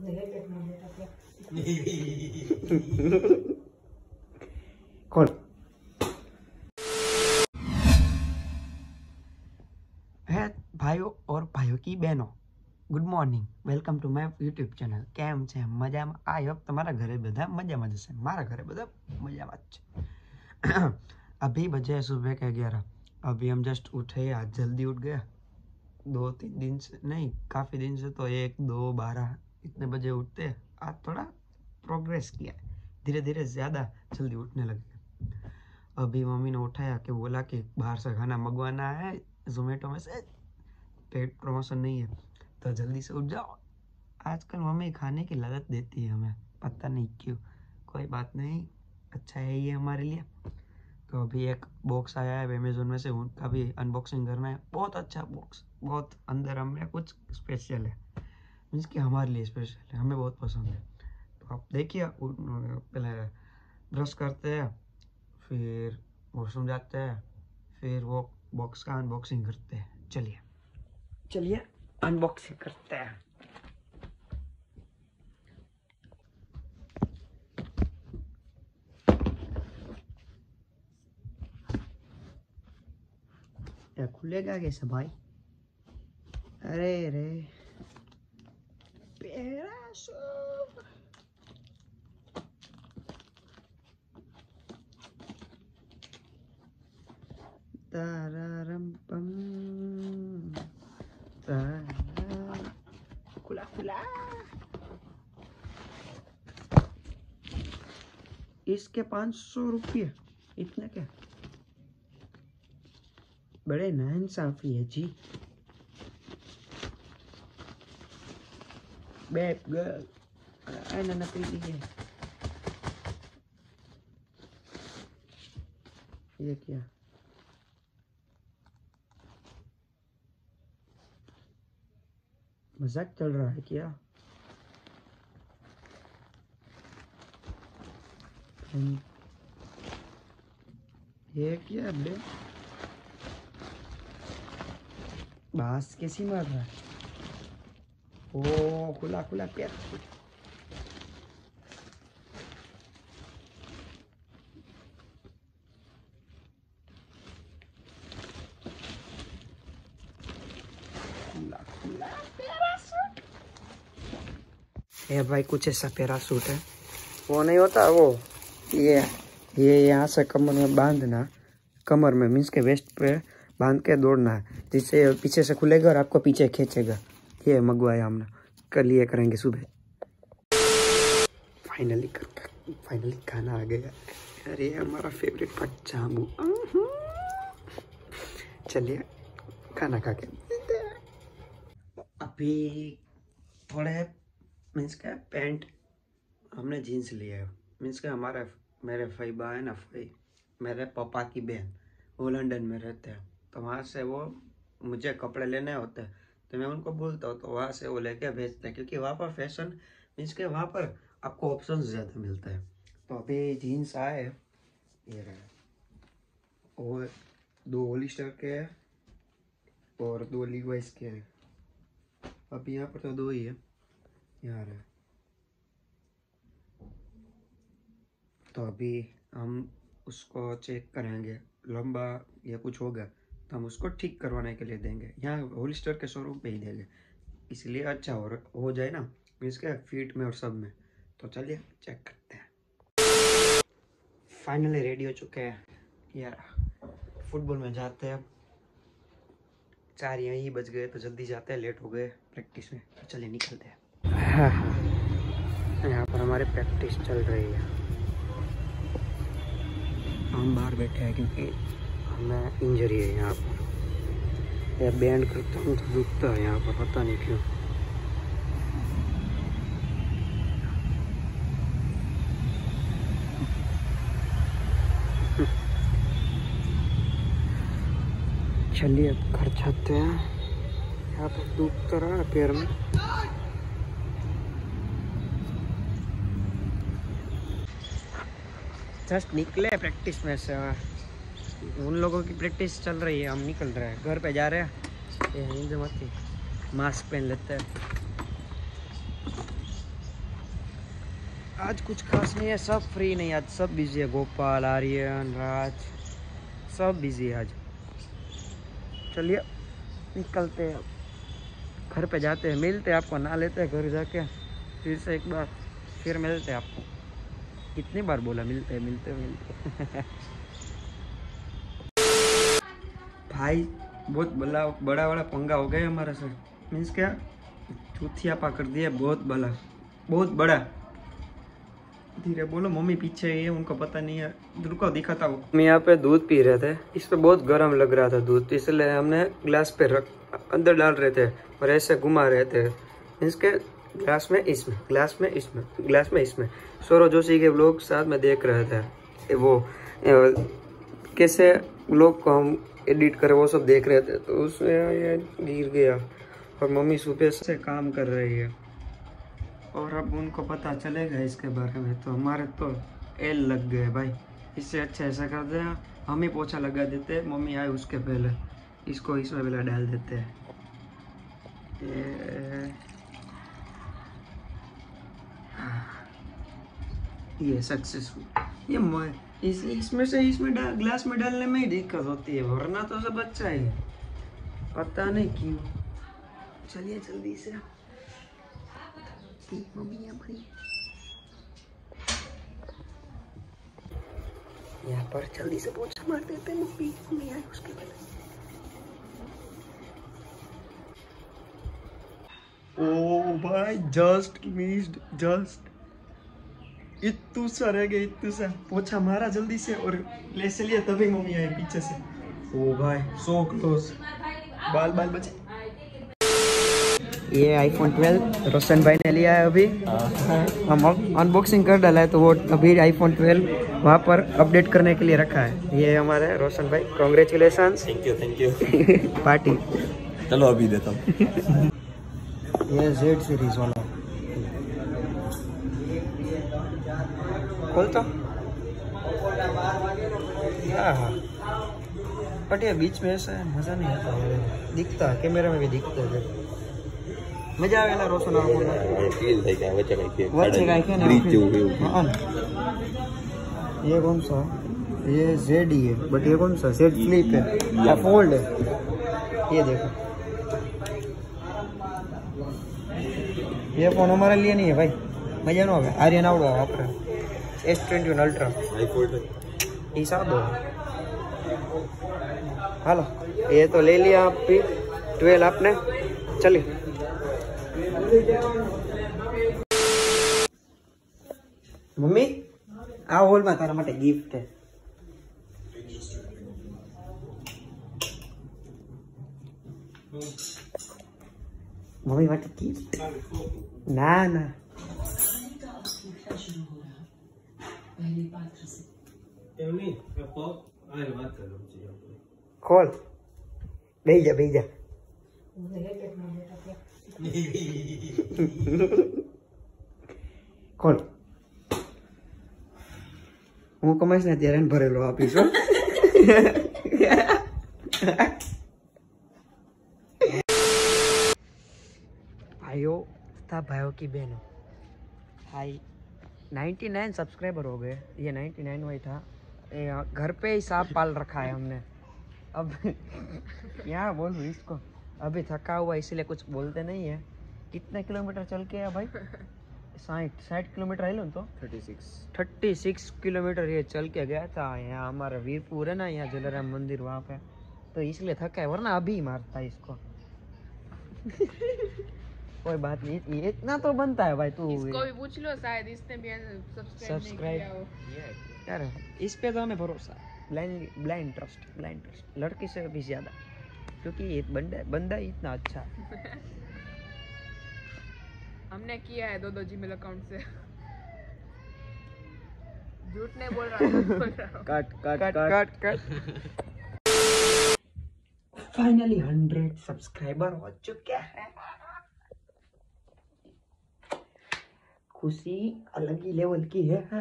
कौन है? भाइयों और भाइयों की बहनों, good morning, welcome to my YouTube channel. केम छे? मजामां? आई होप તમારા ઘરે બધા મજામાં જ હશે। મારા ઘરે બધા મજામાં જ છે। अभी बजे सुबह के 11। अभी हम जस्ट उठे, आज जल्दी उठ गया। 2-3 दिन से नहीं, काफ़ी दिन से तो 1, 2, 12 इतने बजे उठते। आज थोड़ा प्रोग्रेस किया, धीरे धीरे ज़्यादा जल्दी उठने लगे। अभी मम्मी ने उठाया कि बोला कि बाहर से खाना मंगवाना है जोमेटो में से, पेड प्रमोशन नहीं है तो जल्दी से उठ जाओ। आजकल मम्मी खाने की लालच देती है हमें, पता नहीं क्यों। कोई बात नहीं, अच्छा है ये हमारे लिए। तो अभी एक बॉक्स आया है अमेज़न में से, उनका भी अनबॉक्सिंग करना है। बहुत अच्छा बॉक्स, बहुत अंदर हमें कुछ स्पेशल है, मीन्स कि हमारे लिए स्पेशल है, हमें बहुत पसंद है। तो आप देखिए, पहले ब्रश करते हैं, फिर वॉशरूम जाते हैं, फिर वो बॉक्स का अनबॉक्सिंग करते हैं। चलिए चलिए अनबॉक्सिंग करते हैं। क्या खुलेगा कैसे भाई? अरे रे पैराशूट, तारारम पम, खुला खुला। इसके 500 रुपये, इतने क्या? बड़े नाइंसाफी है जी। बैड गर्ल नकली है। ये क्या? मजाक चल रहा है क्या? ये क्या बे? बांस कैसी मार रहा है? ओ खुला खुला पैर। खुला खुला पैराशूट। ये भाई कुछ ऐसा पैराशूट है, वो नहीं होता वो, ये यहाँ से कमर में बांधना, कमर में मीन्स के वेस्ट पे बांध के दौड़ना है, जिससे पीछे से खुलेगा और आपको पीछे खींचेगा। ये मंगवाया हमने, कल ये करेंगे सुबह। फाइनली खाना आ गया। अरे हमारा फेवरेट पचामू। चलिए खाना खा के अभी थोड़े मीन्स का पैंट हमने जीन्स लिया है। मीन्स का मेरे फईबा है ना, मेरे पापा की बहन, वो लंदन में रहते हैं, तो वहाँ से वो मुझे कपड़े लेने होते हैं, तो मैं उनको बोलता हूँ, तो वहाँ से वो लेके भेजते हैं, क्योंकि वहाँ पर फैशन मीन्स के वहाँ पर आपको ऑप्शन ज़्यादा मिलता है। तो अभी जीन्स आए, ये रहे, और 2 होलिस्टर के हैं और 2 लीवाइस के हैं। अभी यहाँ पर तो 2 ही है, यहाँ रहे। तो अभी हम उसको चेक करेंगे, लंबा या कुछ होगा तो हम उसको ठीक करवाने के लिए देंगे। यहाँ होलिस्टर के शोरूम पे ही देंगे, इसलिए अच्छा हो जाए ना, इसके फीट में और सब में। तो चलिए चेक करते हैं। फाइनली रेडी हो चुके हैं यार, फुटबॉल में जाते हैं। 4 यहीं बज गए, तो जल्दी जाते हैं, लेट हो गए प्रैक्टिस में। तो चलिए निकलते हैं। यहाँ पर हमारी प्रैक्टिस चल रही है, हम बाहर बैठे हैं क्योंकि हमें इंजरी है यहाँ पर। यह बैंड करता हूँ तो दुखता है यहाँ पर, पता नहीं क्यों। चलिए घर जाते हैं, यहाँ पर दुखता रहा है पैर में। जस्ट निकले प्रैक्टिस में से, उन लोगों की प्रैक्टिस चल रही है, हम निकल रहे हैं, घर पे जा रहे हैं। ये हिंद मत, मास्क पहन लेते हैं। आज कुछ खास नहीं है, सब फ्री नहीं, आज सब बिजी है। गोपाल, आर्यन, राज सब बिजी है आज। चलिए निकलते हैं, घर पे जाते हैं, मिलते हैं आपको, ना लेते हैं घर जाके फिर से एक बार, फिर मिलते हैं आपको। कितनी बार बोला मिलते हैं मिलते हैं मिलते हैं। भाई बहुत बड़ा बड़ा पंगा हो गया हमारा सर, मीन्स क्या चूथियापा कर दिया, बहुत बड़ा। धीरे बोलो, मम्मी पीछे है, उनको पता नहीं है, रुको दिखाता हूँ। हम यहाँ पे दूध पी रहे थे, इस पे बहुत गर्म लग रहा था दूध, इसलिए हमने ग्लास पे अंदर डाल रहे थे और ऐसे घुमा रहे थे, मीन्स के ग्लास में इसमें, ग्लास में इसमें, ग्लास में इसमें। सौरव जोशी के व्लॉग साथ में देख रहे थे, वो कैसे व्लॉग को हम एडिट करें वो सब देख रहे थे, तो उसमें ये गिर गया और मम्मी सुबह से काम कर रही है और अब उनको पता चलेगा इसके बारे में, तो हमारे तो एल लग गए भाई। इससे अच्छा ऐसा कर दे, हम ही पोछा लगा देते, मम्मी आए उसके पहले इसको इसमें पहले डाल देते हैं। ये सक्सेसफुल। ये इसमें से इसमें ग्लास में डालने में ही दिक्कत होती है, वरना तो सब अच्छा है, पता नहीं क्यों। चलिए जल्दी से, मम्मी यहाँ पर जल्दी से पोछा मार देते हैं, मम्मी आए उसके पहले। ओ भाई जस्ट मिस्ड, जस्ट इतू सा रह गया, इतू सा। पोछा मारा जल्दी से और ले से लिया, तभी मम्मी आई पीछे से। ओ भाई सो क्लोज, बाल बचे। ये आईफोन 12 रोशन भाई ने लिया है अभी, हम अनबॉक्सिंग कर डाला है, तो वो अभी आईफोन 12 वहाँ पर अपडेट करने के लिए रखा है। ये हमारे रोशन भाई, कॉन्ग्रेचुलेशन। Thank you party. चलो अभी देता हूँ। ये जेड सीरीज वाला खोलता, हाँ बट ये बीच में ऐसा मजा नहीं आता, दिखता कैमरा में भी दिखता है, मजा आवेला रोशन ये कौन सा, ये जेड ही है, बट ये कौन सा जेड फ्लिप है या फोल्ड है, ये देखो। ये फोन हमारे लिए नहीं है भाई, मजा ना होगा। आर्यन आवड़ो वापरे S21 अल्ट्रा हिसाब हो। हेलो, ये तो ले लिया आप भी 12 आपने। चलिए मम्मी आ होल में तारा माटे गिफ्ट है। मम्मी माटे गिफ्ट ना ना खोल, बेजा बेजा। खोल, હું કમાઈશ ને ત્યારે ભરેલો આપીશ। भाइयों तथा भाइयों की बहनों, भाई 99 सब्सक्राइबर हो गए, ये 99 वही था। घर पे ही सांप पाल रखा है हमने। अब यहाँ बोलूँ इसको, अभी थका हुआ इसलिए कुछ बोलते नहीं है। कितने किलोमीटर चल के है भाई? 60 किलोमीटर है लो तो 36 किलोमीटर ये चल के गया था। यहाँ हमारा वीरपुर है ना, यहाँ जलाराम मंदिर वहाँ पे, तो इसलिए थका है, वरना अभी मारता है इसको। कोई बात नहीं, ये इतना तो बनता है भाई। तू इसको भी पूछ लो, शायद इसने भी सब्सक्राइब यार, इस पे तो हमें भरोसा, ब्लाइंड ट्रस्ट लड़की से भी ज्यादा, क्योंकि ये बंदा ही इतना अच्छा है। हमने किया है दो जीमेल अकाउंट से। झूठ नहीं बोल रहा। कट। फाइनली 100 सब्सक्राइबर हो चुके हैं, खुशी अलग ही लेवल की है।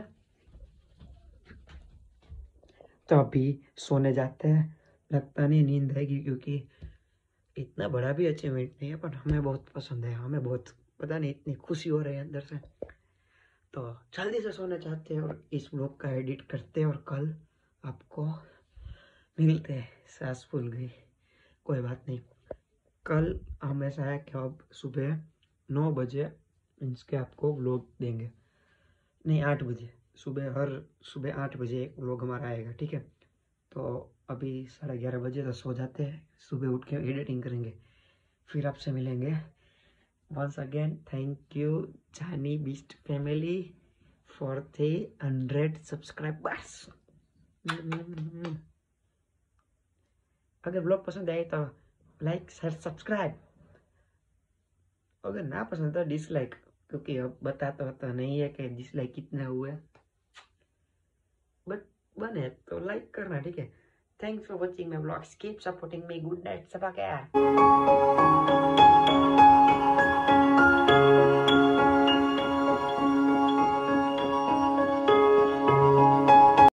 तो अभी सोने जाते हैं, लगता नहीं नींद आएगी, क्योंकि इतना बड़ा भी अचीवमेंट नहीं है, पर हमें बहुत पसंद है, हमें बहुत पता नहीं इतनी खुशी हो रही है अंदर से। तो जल्दी से सोना चाहते हैं और इस व्लॉग का एडिट करते हैं और कल आपको मिलते हैं। सांस फूल गई, कोई बात नहीं। कल हम ऐसा है कि अब सुबह 9 बजे मीन्स के आपको व्लॉग देंगे, नहीं 8 बजे सुबह 8 बजे एक व्लॉग हमारा आएगा, ठीक है। तो अभी 11:30 बजे तो सो जाते हैं, सुबह उठ के एडिटिंग करेंगे, फिर आपसे मिलेंगे। Once again, thank you Jani Beast family for 300 subscribers. अगर ब्लॉग पसंद आए तो लाइक शेयर सब्सक्राइब, अगर ना पसंद तो डिसलाइक, क्योंकि अब बताता तो नहीं है कि डिसलाइक कितने हुए, बट बने तो लाइक करना, ठीक है। Thanks for watching my blogs, keep supporting me, good night सबा क्या।